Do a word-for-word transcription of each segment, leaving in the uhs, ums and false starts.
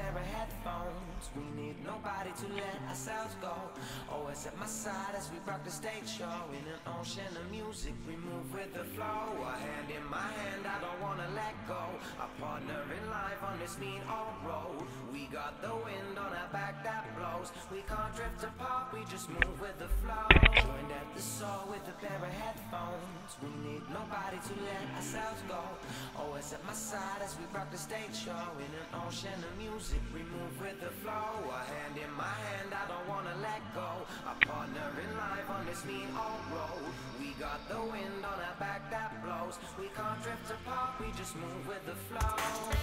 pair of headphones. We need nobody to let ourselves go. Always at my side as we rock the stage show. In an ocean of music, we move with the flow. A hand in my hand, I don't wanna let go. A partner in life on this mean old road. We got the wind on our back that blows. We can't drift apart, we just move with the flow. Joined at the soul with a pair of headphones. We need nobody to let ourselves go. Always at my side as we rock the stage show. In an ocean of music, we move with the flow. A hand in my hand, I don't wanna let go. A partner in life on this mean old road. We got the wind on our back that blows. We can't drift apart, we just move with the flow.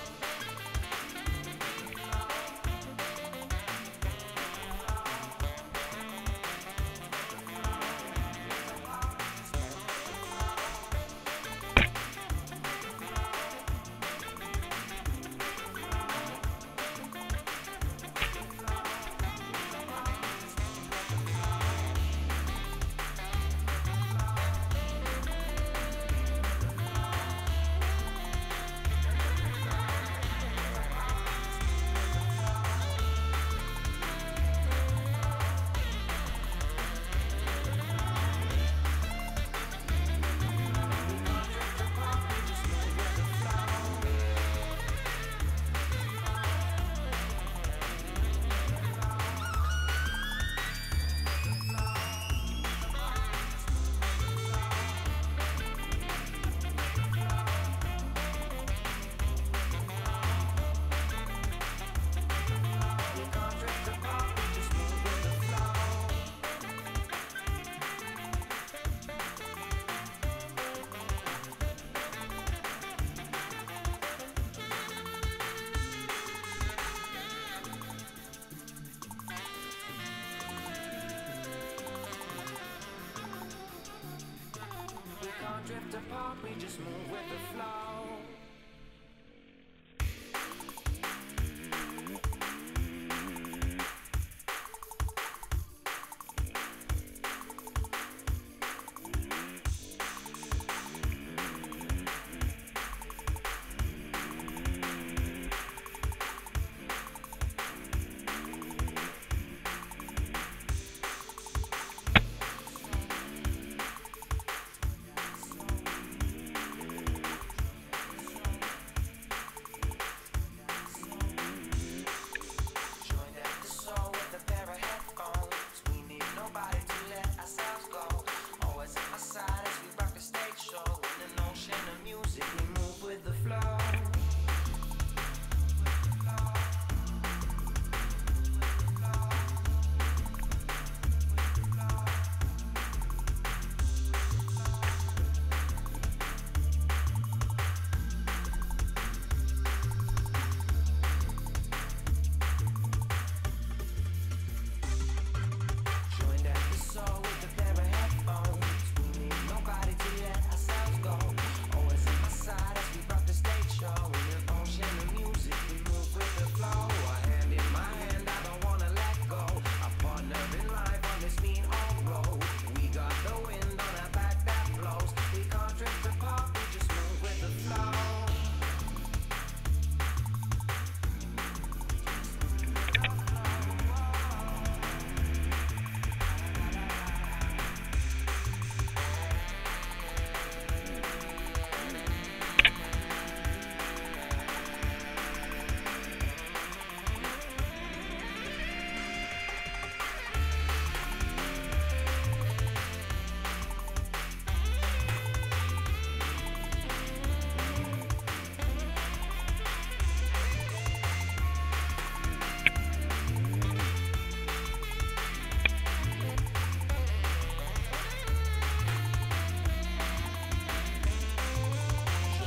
Drift apart, we just move with the flow.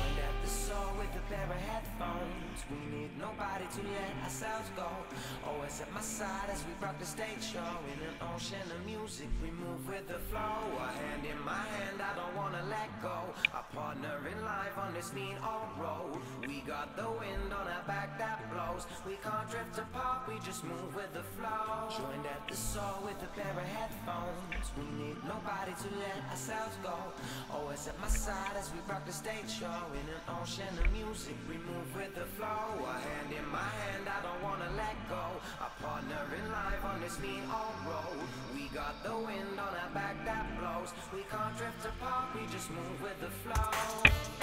We need nobody to let ourselves go. Always Always at my side as we rock the stage show. In an ocean of music, we move with the flow. A hand in my hand, I don't wanna let go. Our partner in life on this mean old road. We got the wind on our back that blows. We can't drift apart, we just move with the flow. Joined at the soul with a pair of headphones. We need nobody to let ourselves go. Always at my side as we rock the stage show. In an ocean of music, we move with the flow. A hand in my hand, I don't wanna let go. Our partner in life on this mean old road. We got the wind on our back that blows. We can't drift apart, we just move with the flow.